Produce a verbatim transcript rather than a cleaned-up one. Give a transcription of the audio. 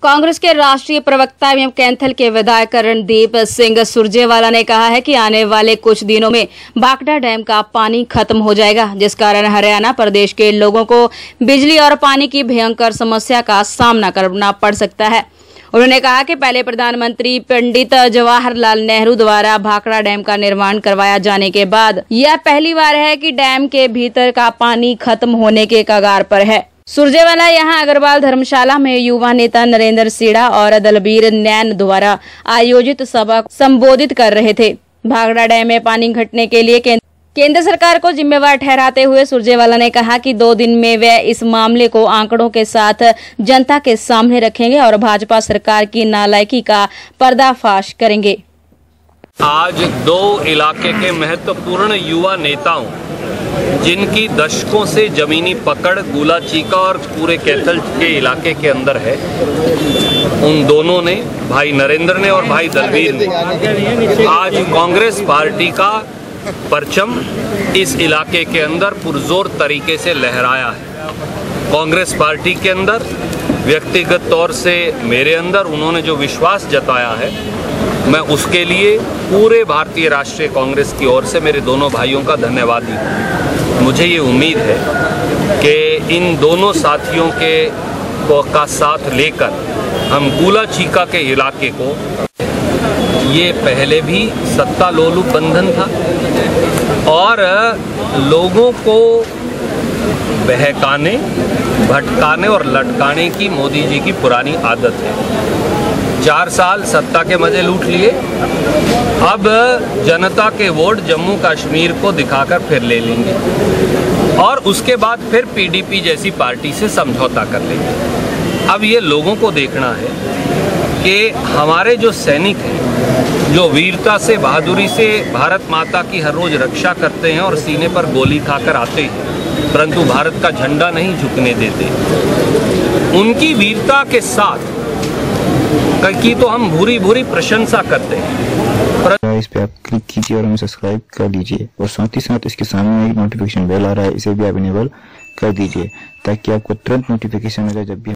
कांग्रेस के राष्ट्रीय प्रवक्ता एवं कैंथल के विधायक रणदीप सिंह सुरजेवाला ने कहा है कि आने वाले कुछ दिनों में भाखड़ा डैम का पानी खत्म हो जाएगा, जिस कारण हरियाणा प्रदेश के लोगों को बिजली और पानी की भयंकर समस्या का सामना करना पड़ सकता है। उन्होंने कहा कि पहले प्रधानमंत्री पंडित जवाहरलाल नेहरू द्वारा भाखड़ा डैम का निर्माण करवाया जाने के बाद यह पहली बार है कि डैम के भीतर का पानी खत्म होने के कगार पर है। सुरजेवाला यहां अग्रवाल धर्मशाला में युवा नेता नरेंद्र सीड़ा और दलबीर नैन द्वारा आयोजित सभा संबोधित कर रहे थे। भाखड़ा डैम में पानी घटने के लिए केंद्र सरकार को जिम्मेवार ठहराते हुए सुरजेवाला ने कहा कि दो दिन में वे इस मामले को आंकड़ों के साथ जनता के सामने रखेंगे और भाजपा सरकार की नालायकी का पर्दाफाश करेंगे। आज दो इलाके के महत्वपूर्ण युवा नेताओं, जिनकी दशकों से जमीनी पकड़ गुला चीका और पूरे कैथल के इलाके के अंदर है, उन दोनों ने, भाई नरेंद्र ने और भाई दलबीर ने, आज कांग्रेस पार्टी का परचम इस इलाके के अंदर पुरजोर तरीके से लहराया है। कांग्रेस पार्टी के अंदर, व्यक्तिगत तौर से मेरे अंदर उन्होंने जो विश्वास जताया है, मैं उसके लिए पूरे भारतीय राष्ट्रीय कांग्रेस की ओर से मेरे दोनों भाइयों का धन्यवादी हूँ। मुझे ये उम्मीद है कि इन दोनों साथियों के को का साथ लेकर हम गुला चीका के इलाके को, ये पहले भी सत्ता लोलुप बंधन था और लोगों को बहकाने, भटकाने और लटकाने की मोदी जी की पुरानी आदत है। चार साल सत्ता के मजे लूट लिए, अब जनता के वोट जम्मू कश्मीर को दिखाकर फिर ले लेंगे और उसके बाद फिर पीडीपी जैसी पार्टी से समझौता कर लेंगे। अब ये लोगों को देखना है कि हमारे जो सैनिक हैं, जो वीरता से, बहादुरी से भारत माता की हर रोज रक्षा करते हैं और सीने पर गोली खाकर आते हैं, परंतु भारत का झंडा नहीं झुकने देते, उनकी वीरता के साथ की तो हम भूरी भूरी प्रशंसा करते हैं। इस पे आप क्लिक कीजिए और हमें सब्सक्राइब कर लीजिए और साथ ही साथ इसके सामने एक नोटिफिकेशन बेल आ रहा है, इसे भी आप इनेबल कर दीजिए ताकि आपको तुरंत नोटिफिकेशन मिले जब भी